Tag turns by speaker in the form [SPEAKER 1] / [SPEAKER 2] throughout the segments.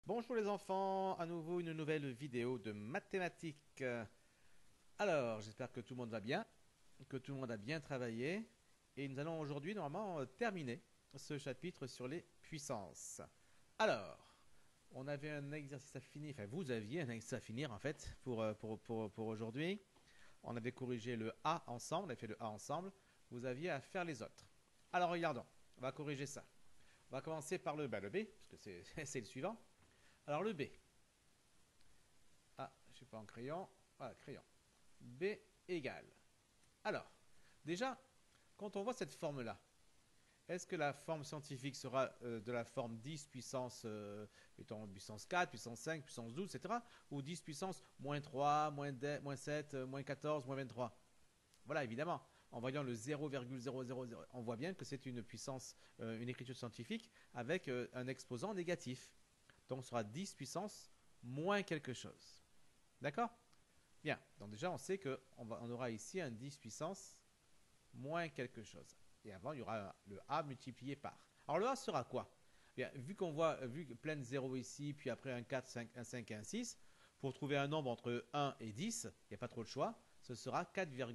[SPEAKER 1] Bonjour les enfants, à nouveau une nouvelle vidéo de mathématiques. Alors, j'espère que tout le monde va bien, que tout le monde a bien travaillé. Et nous allons aujourd'hui normalement terminer ce chapitre sur les puissances. Alors, on avait un exercice à finir, enfin vous aviez un exercice à finir en fait pour aujourd'hui. On avait corrigé le A ensemble, on avait fait le A ensemble. Vous aviez à faire les autres. Alors regardons, on va corriger ça. On va commencer par le B, parce que c'est le suivant. Alors le B. Ah, je ne suis pas en crayon. Voilà, crayon. B égale. Alors, déjà, quand on voit cette forme-là, est-ce que la forme scientifique sera de la forme 10 puissance, mettons, puissance 4, puissance 5, puissance 12, etc. Ou 10 puissance moins 3, moins 7, moins 14, moins 23? Voilà, évidemment. En voyant le 0,000, on voit bien que c'est une puissance, une écriture scientifique avec un exposant négatif. Donc, ce sera 10 puissance moins quelque chose. D'accord? Bien. Donc, déjà, on sait qu'on aura ici un 10 puissance moins quelque chose. Et avant, il y aura le A multiplié par. Alors, le A sera quoi? Bien, vu que plein de 0 ici, puis après un 4, 5, un 5 et un 6, pour trouver un nombre entre 1 et 10, il n'y a pas trop de choix, ce sera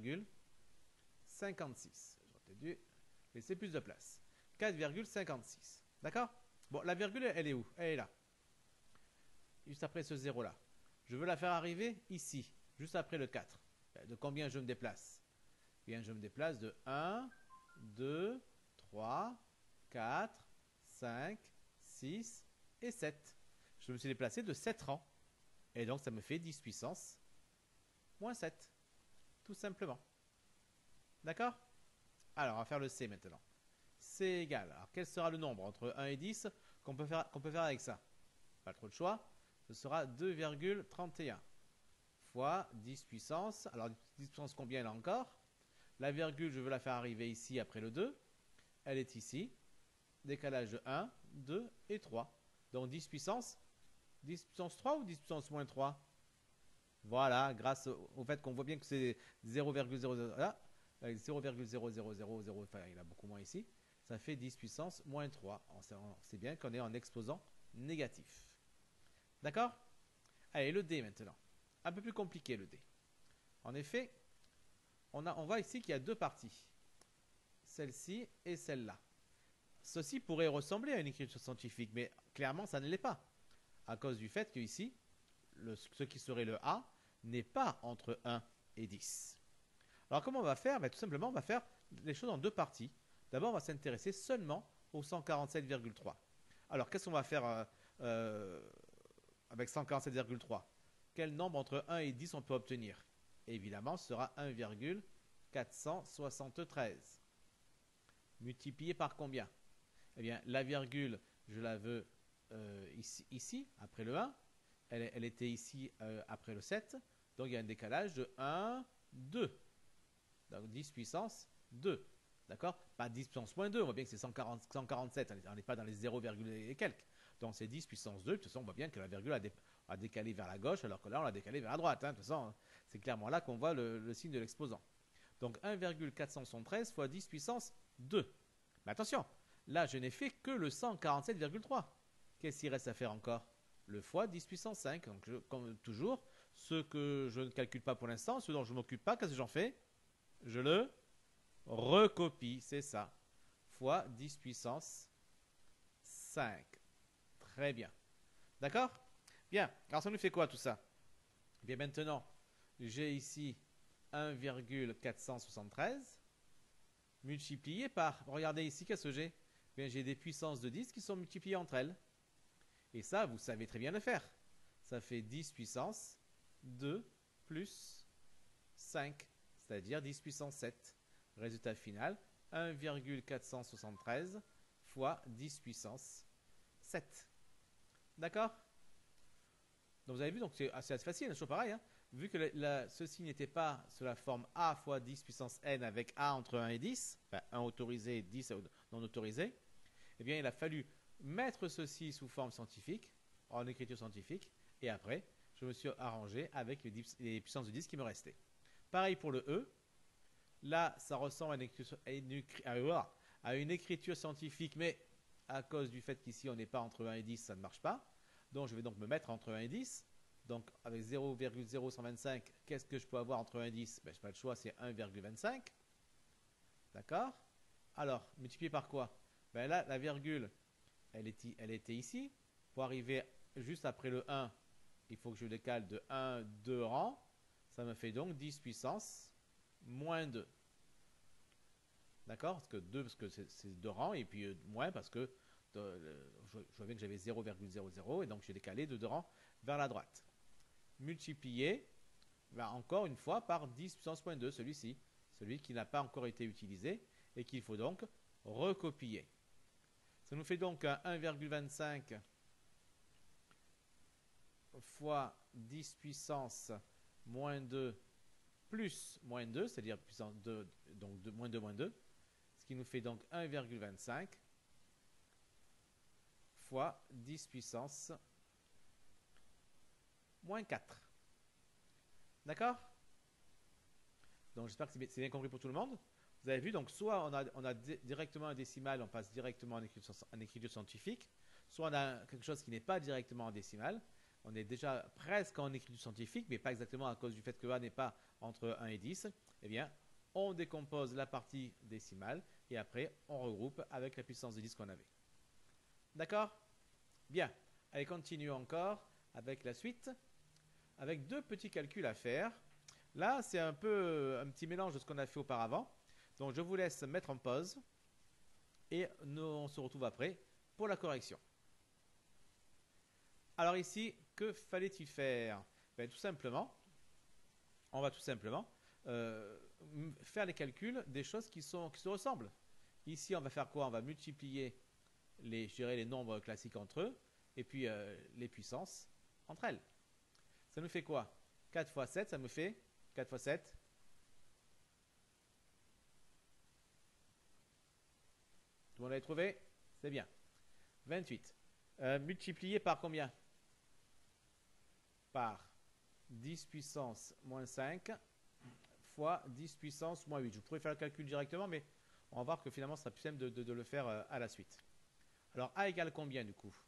[SPEAKER 1] 4,56. J'aurais peut-être dû laisser plus de place. 4,56. D'accord? Bon, la virgule, elle est où? Elle est là. Juste après ce 0 là. Je veux la faire arriver ici, juste après le 4. De combien je me déplace? Bien, je me déplace de 1, 2, 3, 4, 5, 6 et 7. Je me suis déplacé de 7 rangs. Et donc, ça me fait 10 puissance moins 7. Tout simplement. D'accord? Alors, on va faire le C maintenant. C égale. Alors, quel sera le nombre entre 1 et 10 qu'on peut faire avec ça? Pas trop de choix. Ce sera 2,31 fois 10 puissance. Alors, 10 puissance combien là encore? La virgule, je veux la faire arriver ici après le 2. Elle est ici. Décalage de 1, 2 et 3. Donc 10 puissance 3 ou 10 puissance moins 3? Voilà, grâce au fait qu'on voit bien que c'est 0,00 là, 0,0000, enfin il y en a beaucoup moins ici, ça fait 10 puissance moins 3. On sait bien qu'on est en exposant négatif. D'accord? Allez, le D maintenant. Un peu plus compliqué le D. En effet, on voit ici qu'il y a deux parties. Celle-ci et celle-là. Ceci pourrait ressembler à une écriture scientifique, mais clairement ça ne l'est pas. À cause du fait que ici, ce qui serait le A n'est pas entre 1 et 10. Alors comment on va faire? Tout simplement, on va faire les choses en deux parties. D'abord, on va s'intéresser seulement au 147,3. Alors qu'est-ce qu'on va faire avec 147,3? Quel nombre entre 1 et 10 on peut obtenir? Évidemment, ce sera 1,473. Multiplié par combien? Eh bien, la virgule, je la veux ici, après le 1. Elle était ici après le 7. Donc, il y a un décalage de 1, 2. Donc, 10 puissance 2. D'accord? Pas 10 puissance moins 2. On voit bien que c'est 147. On n'est pas dans les 0, et quelques. Donc, c'est 10 puissance 2. De toute façon, on voit bien que la virgule a décalé vers la gauche, alors que là, on l'a décalé vers la droite. De toute façon, c'est clairement là qu'on voit le signe de l'exposant. Donc, 1,473 fois 10 puissance 2. Mais attention, là, je n'ai fait que le 147,3. Qu'est-ce qu'il reste à faire encore? Le fois 10 puissance 5. Donc, comme toujours, ce que je ne calcule pas pour l'instant, ce dont je ne m'occupe pas, qu'est-ce que j'en fais? Je le recopie, c'est ça. Fois 10 puissance 5. Très bien. D'accord? Bien. Alors, ça nous fait quoi tout ça? Bien, maintenant, j'ai ici 1,473 multiplié par, regardez ici, qu'est-ce que j'ai? Bien, j'ai des puissances de 10 qui sont multipliées entre elles. Et ça, vous savez très bien le faire. Ça fait 10 puissance 2 plus 5, c'est-à-dire 10 puissance 7. Résultat final, 1,473 fois 10 puissance 7. D'accord? Donc vous avez vu, donc c'est assez facile, toujours pareil. Hein. Vu que ceci n'était pas sous la forme A fois 10 puissance n avec A entre 1 et 10, enfin 1 autorisé, 10 non autorisé, eh bien il a fallu mettre ceci sous forme scientifique, en écriture scientifique, et après, je me suis arrangé avec les puissances de 10 qui me restaient. Pareil pour le E. Là, ça ressemble à une écriture scientifique, mais à cause du fait qu'ici on n'est pas entre 1 et 10, ça ne marche pas. Donc je vais donc me mettre entre 1 et 10. Donc avec 0,0125, qu'est-ce que je peux avoir entre 1 et 10? Ben, je n'ai pas le choix, c'est 1,25. D'accord? Alors, multiplié par quoi? Ben là, la virgule, elle était ici. Pour arriver juste après le 1, il faut que je décale de 1, 2 rangs. Ça me fait donc 10 puissance moins 2. D'accord? Parce que 2, parce que c'est 2 rangs, et puis moins parce que je vois bien que j'avais 0,00, et donc j'ai décalé de 2 rangs vers la droite. Multiplié, ben encore une fois, par 10 puissance moins 2, celui-ci, celui qui n'a pas encore été utilisé, et qu'il faut donc recopier. Ça nous fait donc un 1,25 fois 10 puissance moins 2 plus moins 2, c'est-à-dire puissance 2, donc moins 2 moins 2, ce qui nous fait donc 1,25 fois 10 puissance moins 4. D'accord? Donc j'espère que c'est bien compris pour tout le monde. Vous avez vu, donc soit on a directement un décimal, on passe directement en écriture scientifique, soit on a quelque chose qui n'est pas directement en décimal. On est déjà presque en écriture scientifique, mais pas exactement à cause du fait que A n'est pas entre 1 et 10. Eh bien, on décompose la partie décimale et après, on regroupe avec la puissance de 10 qu'on avait. D'accord? Bien. Allez, continuons encore avec la suite, avec deux petits calculs à faire. Là, c'est un peu un petit mélange de ce qu'on a fait auparavant. Donc, je vous laisse mettre en pause et on se retrouve après pour la correction. Alors ici, que fallait-il faire? Ben, tout simplement, on va tout simplement faire les calculs des choses qui se ressemblent. Ici, on va faire quoi? On va multiplier les nombres classiques entre eux et puis les puissances entre elles. Ça nous fait quoi? 4 fois 7, ça me fait 4 fois 7. Tout le monde l'a trouvé? C'est bien. 28. Multiplié par combien? Par 10 puissance moins 5 fois 10 puissance moins 8. Je pourrais faire le calcul directement, mais on va voir que finalement, ce sera plus simple de le faire à la suite. Alors, A égale combien du coup?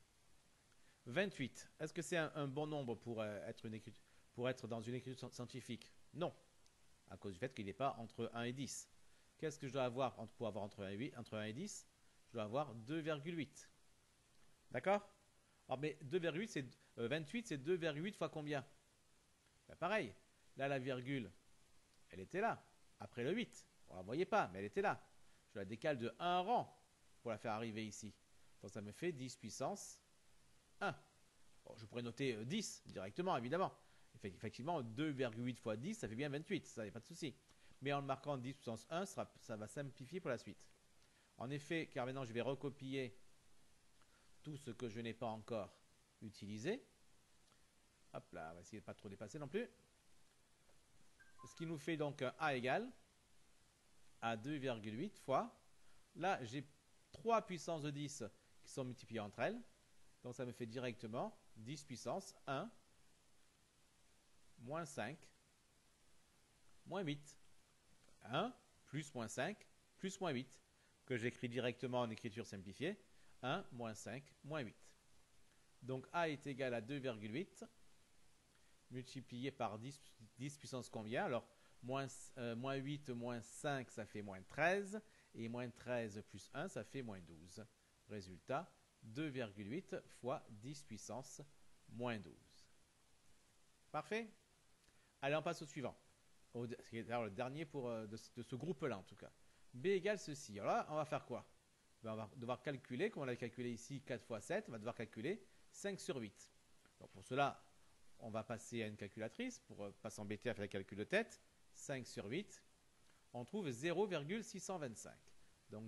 [SPEAKER 1] 28. Est-ce que c'est un bon nombre pour être dans une écriture scientifique? Non, à cause du fait qu'il n'est pas entre 1 et 10. Qu'est-ce que je dois avoir pour avoir entre 1 et 10? Je dois avoir 2,8. D'accord? Alors, mais 2,8, c'est 28, c'est 2,8 fois combien? Ben, pareil. Là, la virgule, elle était là, après le 8. On ne la voyait pas, mais elle était là. Je la décale de 1 rang pour la faire arriver ici. Donc, ça me fait 10 puissance 1. Bon, je pourrais noter 10 directement, évidemment. Effectivement, 2,8 fois 10, ça fait bien 28. Ça, il n'y a pas de souci. Mais en le marquant 10 puissance 1, ça va simplifier pour la suite. En effet, car maintenant, je vais recopier tout ce que je n'ai pas encore utilisé. Hop là, on va essayer de ne pas trop dépasser non plus. Ce qui nous fait donc un A égale à 2,8 fois. Là, j'ai 3 puissances de 10 qui sont multipliées entre elles. Donc, ça me fait directement 10 puissance 1 moins 5 moins 8. 1 plus moins 5 plus moins 8 que j'écris directement en écriture simplifiée. 1 moins 5 moins 8. Donc, A est égal à 2,8 multiplié par 10 puissance combien? Alors, moins 8 moins 5, ça fait moins 13. Et moins 13 plus 1, ça fait moins 12. Résultat, 2,8 fois 10 puissance moins 12. Parfait? Allez, on passe au suivant. C'est le dernier de ce groupe-là, en tout cas. B égale ceci. Alors là, on va faire quoi? Ben, on va devoir calculer, comme on l'a calculé ici, 4 fois 7, on va devoir calculer 5 sur 8. Donc pour cela, on va passer à une calculatrice pour ne pas s'embêter à faire le calcul de tête. 5 sur 8, on trouve 0,625. Donc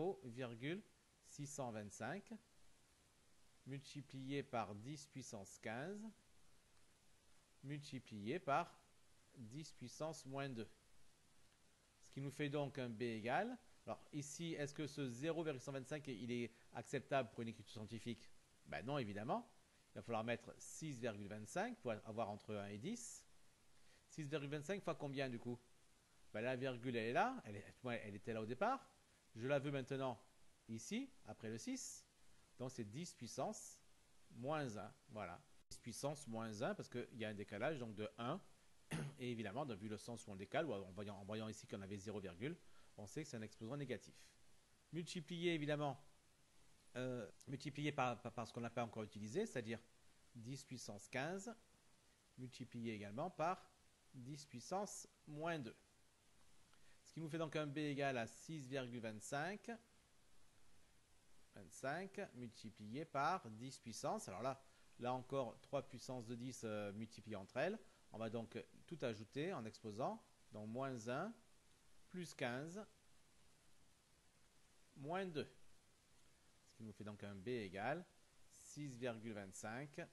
[SPEAKER 1] 0,625 multiplié par 10 puissance 15 multiplié par 10 puissance moins 2. Ce qui nous fait donc un B égal. Alors ici, est-ce que ce 0,125 il est acceptable pour une écriture scientifique? Ben non, évidemment. Il va falloir mettre 6,25 pour avoir entre 1 et 10. 6,25 fois combien du coup? Ben, la virgule elle est là, elle était là au départ. Je la veux maintenant ici, après le 6. Donc c'est 10 puissance moins 1. Voilà. 10 puissance moins 1 parce qu'il y a un décalage donc de 1. Et évidemment, vu le sens où on décale, ou en voyant ici qu'on avait 0, on sait que c'est un exposant négatif. Multiplié évidemment, multiplié par ce qu'on n'a pas encore utilisé, c'est-à-dire 10 puissance 15, multiplié également par 10 puissance moins 2. Ce qui nous fait donc un B égal à 6,25. 25 multiplié par 10 puissance. Alors là encore, 3 puissance de 10 multipliées entre elles. On va donc tout ajouter en exposant. Donc moins 1, plus 15, moins 2. Ce qui nous fait donc un B égale 6,25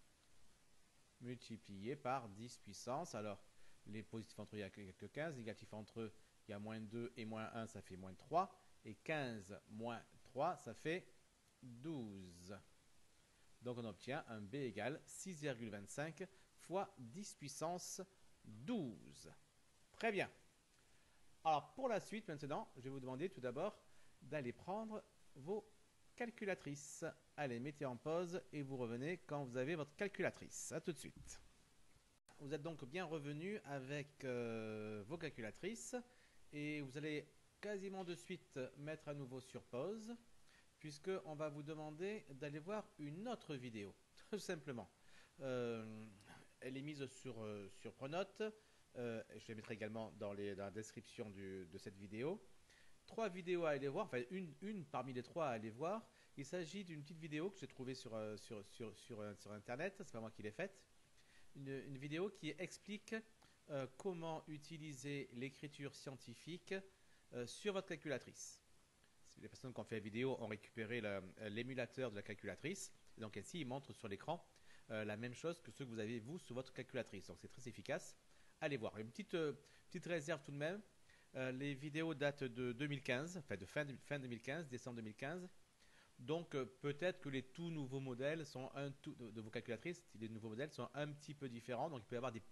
[SPEAKER 1] multiplié par 10 puissance. Alors, les positifs entre eux, il n'y a que 15. Négatifs entre eux, il y a moins 2 et moins 1, ça fait moins 3. Et 15 moins 3, ça fait 12. Donc on obtient un B égale 6,25 fois 10 puissance 12. Très bien. Alors pour la suite maintenant, je vais vous demander tout d'abord d'aller prendre vos calculatrices. Allez, mettez en pause et vous revenez quand vous avez votre calculatrice. A tout de suite. Vous êtes donc bien revenu avec vos calculatrices et vous allez quasiment de suite mettre à nouveau sur pause puisqu'on va vous demander d'aller voir une autre vidéo, tout simplement. Elle est mise sur Pronote. Je les mettrai également dans la description de cette vidéo. 3 vidéos à aller voir, enfin une parmi les 3 à aller voir. Il s'agit d'une petite vidéo que j'ai trouvée sur Internet, c'est pas moi qui l'ai faite. Une vidéo qui explique comment utiliser l'écriture scientifique sur votre calculatrice. Les personnes qui ont fait la vidéo ont récupéré l'émulateur de la calculatrice. Et donc ici, il montre sur l'écran la même chose que ce que vous avez vous sur votre calculatrice. Donc c'est très efficace. Allez voir. Une petite réserve tout de même. Les vidéos datent de 2015, enfin de fin 2015, décembre 2015. Donc peut-être que les tout nouveaux modèles sont de vos calculatrices, les nouveaux modèles sont un petit peu différents. Donc il peut y avoir des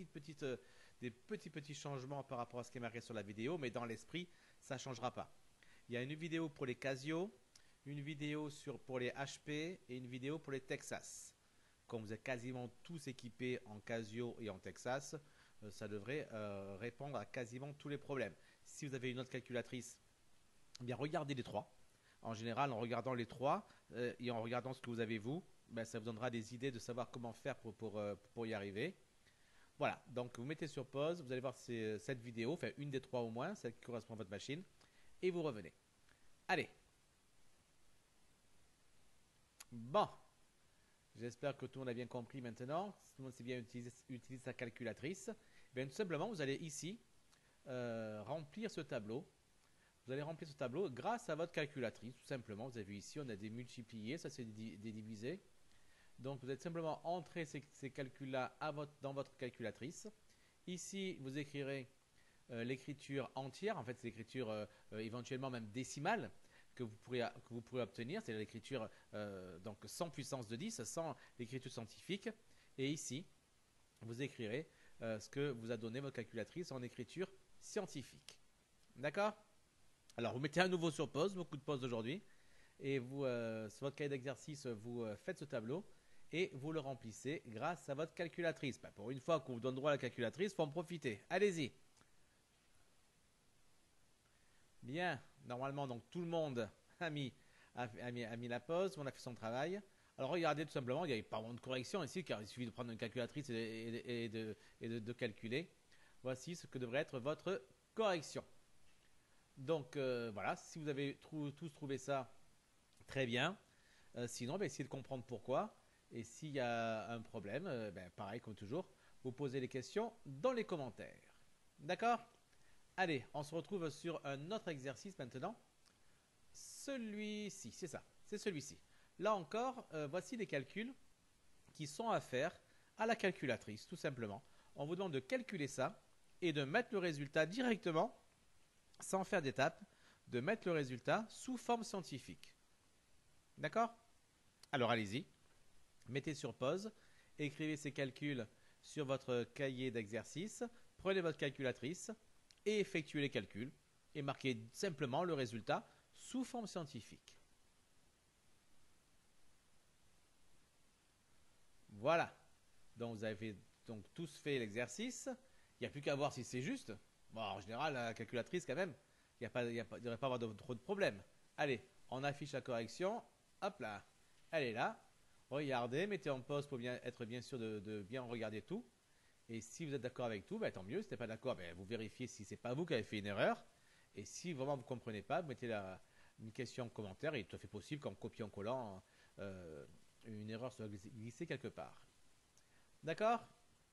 [SPEAKER 1] petits changements par rapport à ce qui est marqué sur la vidéo, mais dans l'esprit, ça ne changera pas. Il y a une vidéo pour les Casio, une vidéo pour les HP et une vidéo pour les Texas. Quand vous êtes quasiment tous équipés en Casio et en Texas, ça devrait répondre à quasiment tous les problèmes. Si vous avez une autre calculatrice, eh bien regardez les 3. En général, en regardant les 3 et en regardant ce que vous avez vous, ben, ça vous donnera des idées de savoir comment faire pour y arriver. Voilà, donc vous mettez sur pause, vous allez voir cette vidéo, enfin une des 3 au moins, celle qui correspond à votre machine, et vous revenez. Allez. Bon. J'espère que tout le monde a bien compris maintenant. Si tout le monde sait bien utiliser sa calculatrice, bien, tout simplement, vous allez ici remplir ce tableau. Vous allez remplir ce tableau grâce à votre calculatrice. Tout simplement, vous avez vu ici, on a des multipliés, ça c'est des divisés. Donc, vous allez simplement entrer ces calculs-là dans votre calculatrice. Ici, vous écrirez l'écriture entière. En fait, c'est l'écriture éventuellement même décimale que vous pourrez obtenir. C'est l'écriture donc sans puissance de 10, sans l'écriture scientifique. Et ici, vous écrirez ce que vous a donné votre calculatrice en écriture scientifique. D'accord? Alors, vous mettez à nouveau sur pause, beaucoup de pause aujourd'hui. Et vous, sur votre cahier d'exercice, vous faites ce tableau et vous le remplissez grâce à votre calculatrice. Ben, pour une fois qu'on vous donne droit à la calculatrice, il faut en profiter. Allez-y. Bien, normalement, donc tout le monde a mis la pause, on a fait son travail. Alors regardez tout simplement, il n'y a pas vraiment de correction ici, car il suffit de prendre une calculatrice et de calculer. Voici ce que devrait être votre correction. Donc voilà, si vous avez tous trouvé ça, très bien. Sinon, essayez de comprendre pourquoi. Et s'il y a un problème, pareil comme toujours, vous posez les questions dans les commentaires. D'accord ? Allez, on se retrouve sur un autre exercice maintenant. Celui-ci, c'est ça, c'est celui-ci. Là encore, voici les calculs qui sont à faire à la calculatrice, tout simplement. On vous demande de calculer ça et de mettre le résultat directement, sans faire d'étape, de mettre le résultat sous forme scientifique. D'accord ? Alors allez-y, mettez sur pause, écrivez ces calculs sur votre cahier d'exercice, prenez votre calculatrice et effectuez les calculs et marquez simplement le résultat sous forme scientifique. Voilà. Donc vous avez donc tous fait l'exercice. Il n'y a plus qu'à voir si c'est juste. Bon, en général, la calculatrice, quand même, il ne devrait pas avoir trop de problèmes. Allez, on affiche la correction. Hop là. Elle est là. Regardez, mettez en pause pour être bien sûr de bien regarder tout. Et si vous êtes d'accord avec tout, ben, tant mieux. Si vous n'êtes pas d'accord, ben, vous vérifiez si c'est pas vous qui avez fait une erreur. Et si vraiment vous ne comprenez pas, vous mettez une question en commentaire. Il est tout à fait possible qu'en copiant-collant, une erreur soit glissée quelque part. D'accord?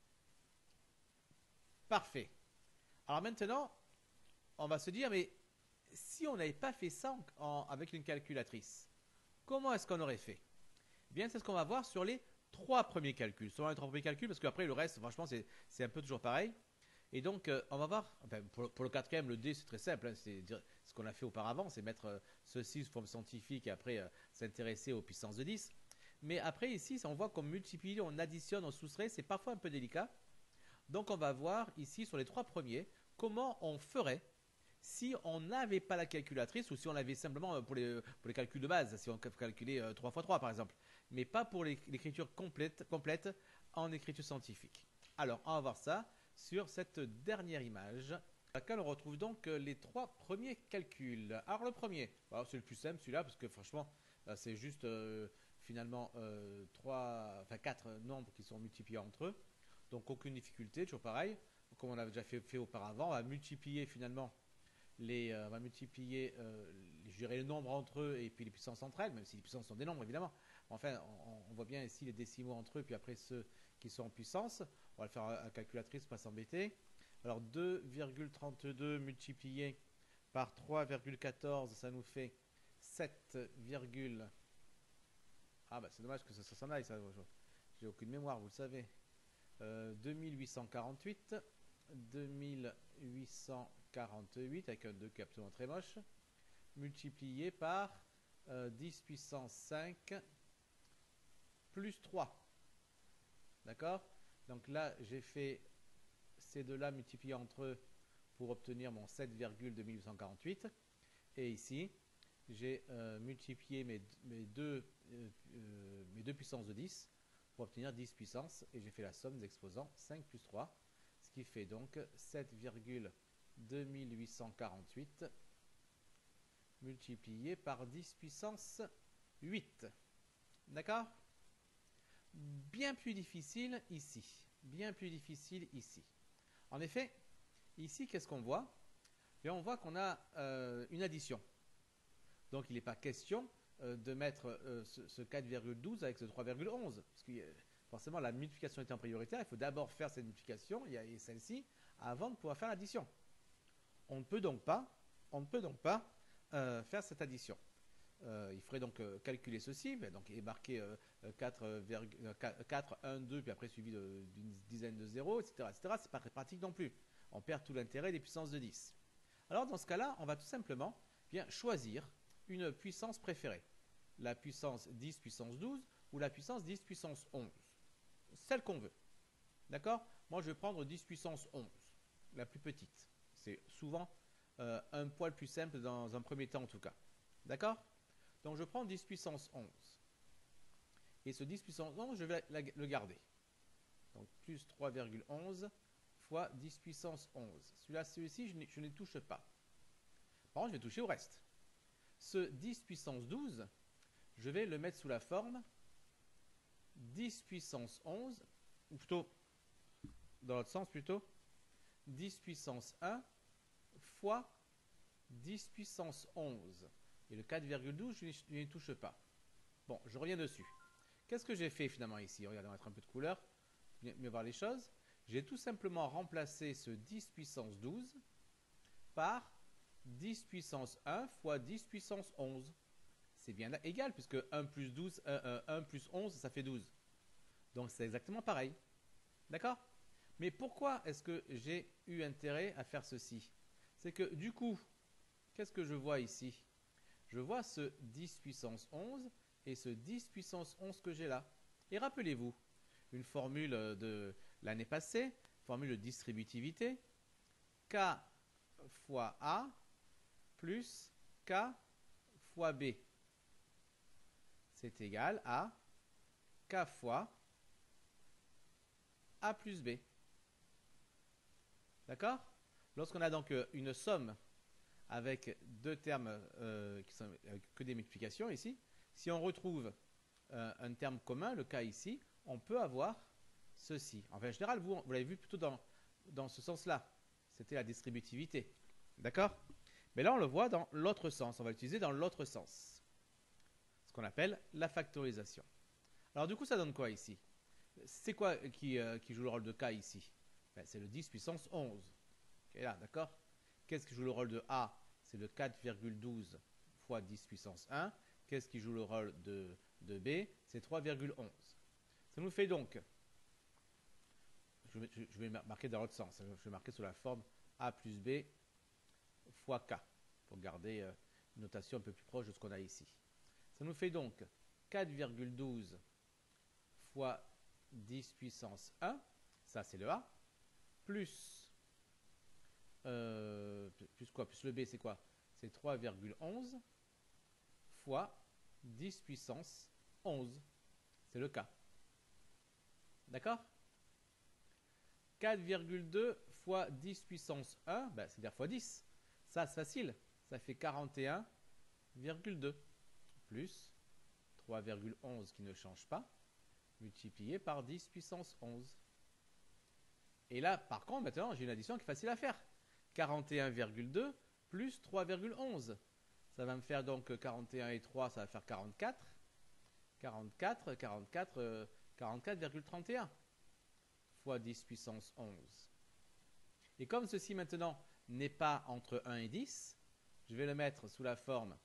[SPEAKER 1] Parfait. Alors maintenant, on va se dire, mais si on n'avait pas fait ça avec une calculatrice, comment est-ce qu'on aurait fait? Eh bien, c'est ce qu'on va voir sur les 3 premiers calculs. Sur les 3 premiers calculs, parce qu'après, le reste, franchement, c'est un peu toujours pareil. Et donc, on va voir, enfin, pour le quatrième, le D, c'est très simple. Hein, c'est ce qu'on a fait auparavant, c'est mettre ceci sous forme scientifique et après s'intéresser aux puissances de 10. Mais après, ici, on voit qu'on multiplie, on additionne, on soustrait. C'est parfois un peu délicat. Donc, on va voir ici, sur les 3 premiers, comment on ferait si on n'avait pas la calculatrice ou si on l'avait simplement pour les calculs de base, si on calculait 3 x 3 par exemple, mais pas pour l'écriture complète en écriture scientifique. Alors, on va voir ça sur cette dernière image, dans laquelle on retrouve donc les 3 premiers calculs. Alors, le premier, c'est le plus simple celui-là, parce que franchement, c'est juste finalement 4 nombres qui sont multipliés entre eux, donc aucune difficulté, toujours pareil. Comme on avait déjà fait auparavant, on va multiplier finalement on va multiplier les nombres entre eux et puis les puissances entre elles, même si les puissances sont des nombres évidemment. Enfin, on voit bien ici les décimaux entre eux, puis après ceux qui sont en puissance. On va le faire à calculatrice, pas s'embêter. Alors 2,32 multiplié par 3,14, ça nous fait 7, ah bah c'est dommage que ça s'en aille, ça. J'ai aucune mémoire, vous le savez. 2848, 2848 avec un 2 qui est absolument très moche, multiplié par 10 puissance 5 plus 3. D'accord? Donc là, j'ai fait ces deux-là multipliés entre eux pour obtenir mon 7,2848. Et ici, j'ai multiplié mes deux puissances de 10 pour obtenir 10 puissance. Et j'ai fait la somme des exposants 5 plus 3. Ce qui fait donc 7,2848 multiplié par 10 puissance 8. D'accord? Bien plus difficile ici. Bien plus difficile ici. En effet, ici, qu'est-ce qu'on voit? Bien, on voit qu'on a une addition. Donc, il n'est pas question de mettre ce 4,12 avec ce 3,11. Parce que forcément, la multiplication étant prioritaire, il faut d'abord faire cette multiplication et celle-ci avant de pouvoir faire l'addition. On ne peut donc pas faire cette addition. Il faudrait donc calculer ceci, donc il est marqué 4, 1, 2, puis après suivi d'une dizaine de zéros, etc. etc. C'est pas très pratique non plus. On perd tout l'intérêt des puissances de 10. Alors dans ce cas-là, on va tout simplement bien choisir une puissance préférée. La puissance 10 puissance 12 ou la puissance 10 puissance 11. Celle qu'on veut. D'accord? Moi, je vais prendre 10 puissance 11, la plus petite. C'est souvent un poil plus simple dans un premier temps en tout cas. D'accord? Donc je prends 10 puissance 11. Et ce 10 puissance 11, je vais le garder. Donc plus 3,11 fois 10 puissance 11. Celui-ci, je ne touche pas. Par contre, je vais toucher au reste. Ce 10 puissance 12, je vais le mettre sous la forme 10 puissance 11, ou plutôt, dans l'autre sens plutôt, 10 puissance 1 fois 10 puissance 11. Et le 4,12, je n'y touche pas. Bon, je reviens dessus. Qu'est-ce que j'ai fait finalement ici? Regardez, on va mettre un peu de couleur, mieux voir les choses. J'ai tout simplement remplacé ce 10 puissance 12 par 10 puissance 1 fois 10 puissance 11. C'est bien égal, puisque 1 plus 12, 1 plus 11, ça fait 12. Donc c'est exactement pareil. D'accord? Mais pourquoi est-ce que j'ai eu intérêt à faire ceci? C'est que du coup, qu'est-ce que je vois ici? Je vois ce 10 puissance 11 et ce 10 puissance 11 que j'ai là. Et rappelez-vous, une formule de l'année passée, formule de distributivité, K fois A plus K fois B. C'est égal à K fois A plus B. D'accord? Lorsqu'on a donc une somme avec deux termes qui sont que des multiplications ici, si on retrouve un terme commun, le cas ici, on peut avoir ceci. Enfin, en général, vous l'avez vu plutôt dans ce sens-là. C'était la distributivité. D'accord? Mais là, on le voit dans l'autre sens. On va l'utiliser dans l'autre sens. Ce qu'on appelle la factorisation. Alors, du coup, ça donne quoi ici? C'est quoi qui joue le rôle de K ici? Ben, c'est le 10 puissance 11. Okay, là, d'accord? Qu'est-ce qui joue le rôle de A? C'est le 4,12 fois 10 puissance 1. Qu'est-ce qui joue le rôle de B? C'est 3,11. Ça nous fait donc, je vais marquer dans l'autre sens, je vais marquer sous la forme A plus B fois K, pour garder une notation un peu plus proche de ce qu'on a ici. Ça nous fait donc 4,12 fois 10 puissance 1, ça c'est le A, plus quoi? Plus le B c'est quoi? C'est 3,11 fois 10 puissance 11, c'est le K. D'accord? 4,2 fois 10 puissance 1, ben, c'est-à-dire fois 10. Ça, c'est facile. Ça fait 41,2 plus 3,11 qui ne change pas, multiplié par 10 puissance 11. Et là, par contre, maintenant, j'ai une addition qui est facile à faire. 41,2 plus 3,11. Ça va me faire donc 41 et 3, ça va faire 44. 44,31 fois 10 puissance 11. Et comme ceci maintenant n'est pas entre 1 et 10, je vais le mettre sous la forme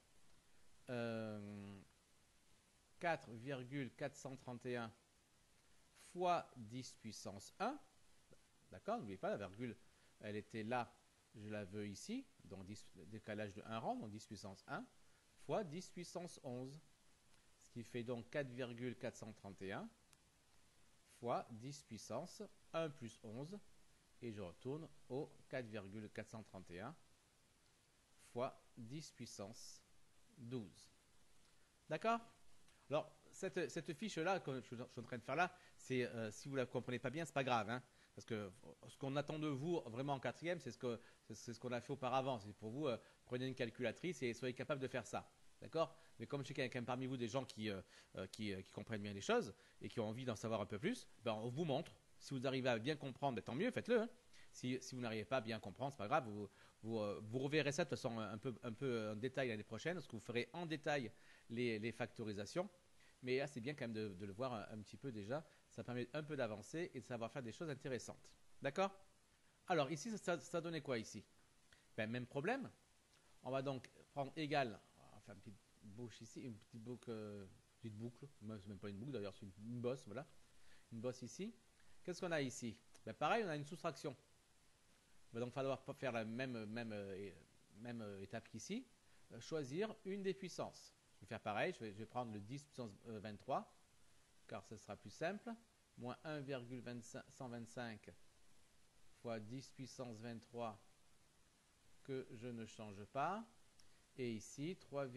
[SPEAKER 1] 4,431 fois 10 puissance 1. D'accord? N'oubliez pas, la virgule, elle était là, je la veux ici, donc décalage de 1 rang, donc 10 puissance 1, fois 10 puissance 11. Ce qui fait donc 4,431 fois 10 puissance 1 plus 11. Et je retourne au 4,431 fois 10 puissance 12. D'accord? Alors, cette fiche-là que je suis en train de faire là, c'est si vous ne la comprenez pas bien, c'est pas grave. Hein, parce que ce qu'on attend de vous vraiment en quatrième, c'est ce qu'on a fait auparavant. C'est pour vous, prenez une calculatrice et soyez capable de faire ça. D'accord? Mais comme je sais qu'il y a quand même parmi vous des gens qui comprennent bien les choses et qui ont envie d'en savoir un peu plus, ben on vous montre. Si vous arrivez à bien comprendre, ben tant mieux, faites-le. Hein. Si vous n'arrivez pas à bien comprendre, c'est pas grave. Vous reverrez ça de toute façon un peu en détail l'année prochaine, parce que vous ferez en détail les factorisations. Mais là, c'est bien quand même de le voir un petit peu déjà. Ça permet un peu d'avancer et de savoir faire des choses intéressantes. D'accord? Alors, ici, ça donnait quoi ici? Ben, même problème. On va donc prendre égal. On va faire une petite bouche ici, une petite boucle. C'est même pas une boucle d'ailleurs, c'est une bosse, voilà. Une bosse ici. Qu'est-ce qu'on a ici? Ben, pareil, on a une soustraction. Il va donc falloir faire la même étape qu'ici. Choisir une des puissances. Je vais faire pareil, je vais prendre le 10 puissance 23, car ce sera plus simple. Moins 1,125 fois 10 puissance 23 que je ne change pas. Et ici,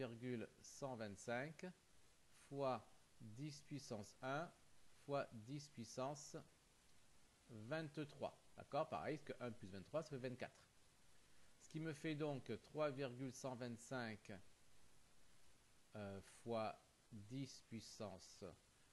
[SPEAKER 1] 3,125 fois 10 puissance 1 fois 10 puissance 23. D'accord? Pareil, parce que 1 plus 23, ça fait 24. Ce qui me fait donc 3,125 fois 10 puissance...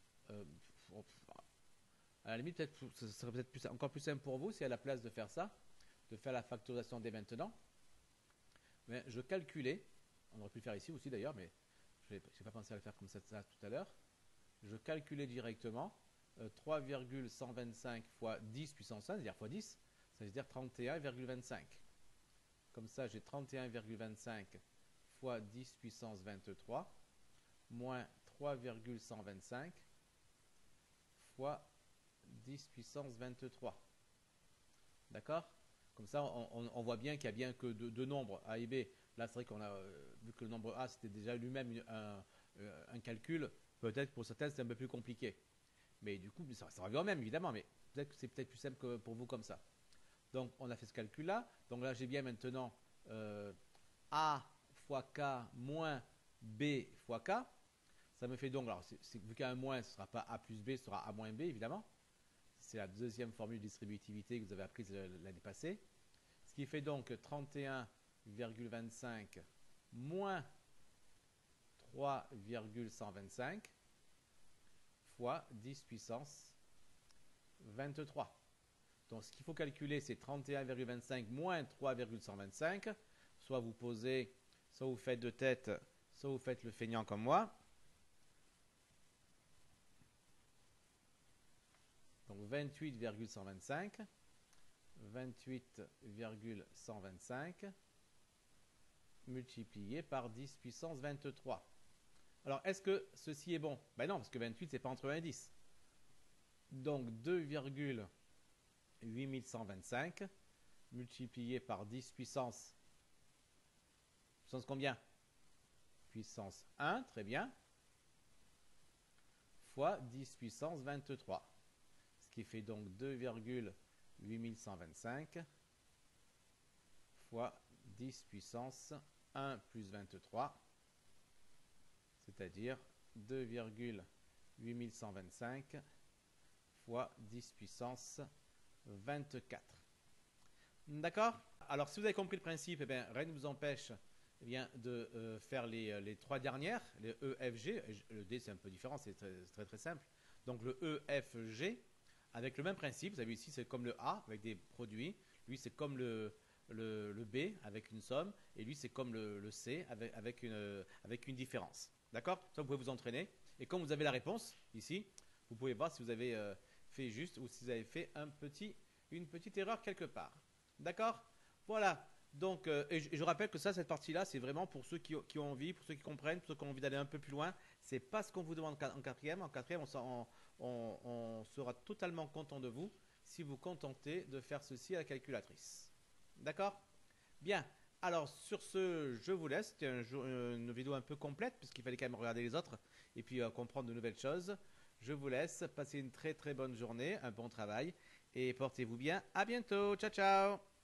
[SPEAKER 1] à la limite, ce serait peut-être encore plus simple pour vous si à la place de faire ça, de faire la factorisation dès maintenant. Mais je calculais, on aurait pu le faire ici aussi d'ailleurs, mais je n'ai pas pensé à le faire comme ça tout à l'heure. Je calculais directement 3,125 fois 10 puissance 1, c'est-à-dire fois 10, ça veut dire 31,25. Comme ça, j'ai 31,25 fois 10 puissance 23 moins 3,125 fois 10 puissance 23. D'accord? Comme ça, on voit bien qu'il n'y a bien que deux nombres A et B. Là, c'est vrai qu'on a vu que le nombre A, c'était déjà lui-même un calcul. Peut-être pour certains, c'est un peu plus compliqué. Mais du coup, ça revient au même, évidemment. Mais peut-être que c'est peut-être plus simple que pour vous comme ça. Donc, on a fait ce calcul-là. Donc là, j'ai bien maintenant A fois K moins B fois K. Ça me fait donc, alors vu qu'il y a un moins, ce ne sera pas A plus B, ce sera A moins B, évidemment. C'est la deuxième formule de distributivité que vous avez apprise l'année passée. Ce qui fait donc 31,25 moins 3,125 fois 10 puissance 23. Donc ce qu'il faut calculer, c'est 31,25 moins 3,125. Soit vous posez, soit vous faites de tête, soit vous faites le feignant comme moi. Donc 28,125. 28,125 multiplié par 10 puissance 23. Alors, est-ce que ceci est bon? Ben non, parce que 28, c'est pas entre 1 et 10. Donc, 2,8125 multiplié par 10 puissance combien? Puissance 1, très bien, fois 10 puissance 23. Ce qui fait donc 2,8125 fois 10 puissance 1 plus 23, c'est-à-dire 2,8125 fois 10 puissance 24. D'accord? Alors, si vous avez compris le principe, eh bien, rien ne vous empêche de faire les trois dernières, les E, F, G. Le D, c'est un peu différent, c'est très simple. Donc, le E, F, G, avec le même principe. Vous avez ici, c'est comme le A, avec des produits. Lui, c'est comme le B, avec une somme. Et lui, c'est comme le C, avec une différence. D'accord? Ça, vous pouvez vous entraîner. Et comme vous avez la réponse, ici, vous pouvez voir si vous avez fait juste ou si vous avez fait une petite erreur quelque part. D'accord? Voilà. Donc, et je rappelle que cette partie-là, c'est vraiment pour ceux qui ont envie, pour ceux qui comprennent, pour ceux qui ont envie d'aller un peu plus loin. C'est pas ce qu'on vous demande en quatrième. En quatrième, on sera totalement content de vous si vous contentez de faire ceci à la calculatrice. D'accord? Bien. Alors, sur ce, je vous laisse. C'était une vidéo un peu complète, puisqu'il fallait quand même regarder les autres et puis comprendre de nouvelles choses. Je vous laisse. Passez une très très bonne journée, un bon travail et portez-vous bien. À bientôt. Ciao, ciao.